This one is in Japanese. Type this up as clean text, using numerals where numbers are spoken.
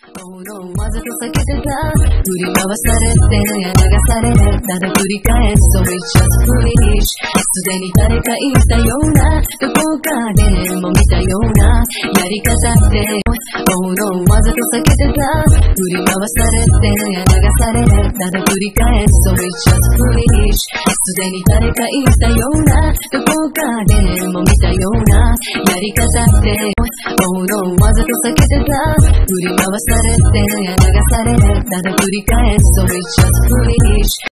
わざと避けてた振り回されてや流されただ繰り返す So it's just foolish すでに誰か言ったようなどこかでも見たようなやり方ってわざと避けてた振り回されてや流されただ繰り返す So it's just foolish すでに誰か言ったようなどこかでも見たようなやり方ってわざと避けてた振り回されてや流されただ繰り返す So it's just foolish